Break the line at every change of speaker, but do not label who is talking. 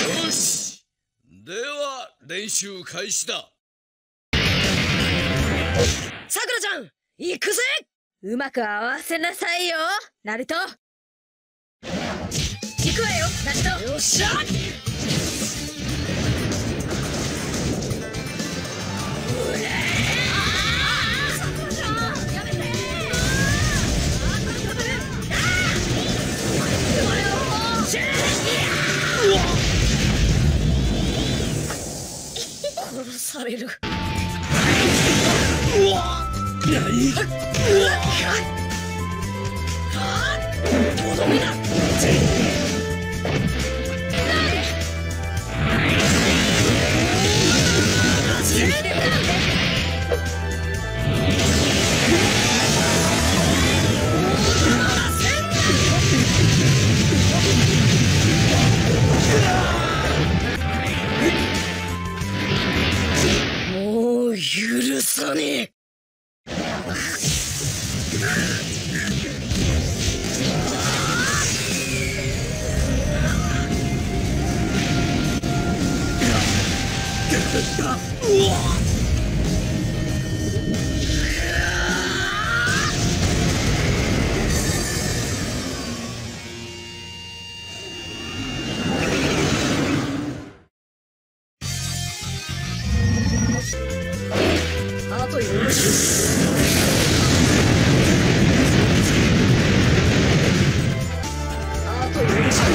よし、では練習開始だ。
さくらちゃん、行くぜ。うまく合わせなさいよ、ナルト。行くわよ、ナルト。よっしゃ。殺される。何？とどめだ。もう許さねえ。あとよろしく。あとよろしく。